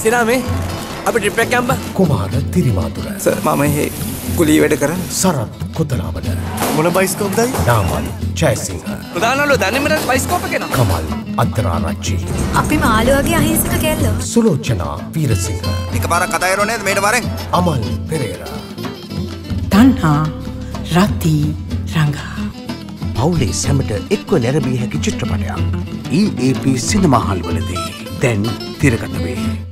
සිනා මේ අපි ට්‍රිප් එකක් යම්බා. කුමාර තිරිමාතුර. සර් මම එහෙ කුලී වැඩ කරන. සරත් කොතලාවල. මොන බයිස්කෝප්ද? නාමල් ජයසිංහ. ප්‍රධානවල දන්නේ මට බයිස්කෝප් එක නා. කමල් අත්තරාරච්චි. අපි මාළු වගේ අහිංසක කෙල්ලෝ. සුලෝචනා වීරසිංහ. එකපාරක් කතා කරනව නේද මේට වරෙන්? අමල් පෙරේරා. තන්හා රති රංගා. පවුලේ සැමට එක්ව නැරඹිය හැකි චිත්‍රපටයක් EAP සිනමාහල්වලදී දැන් තිරගත වේ.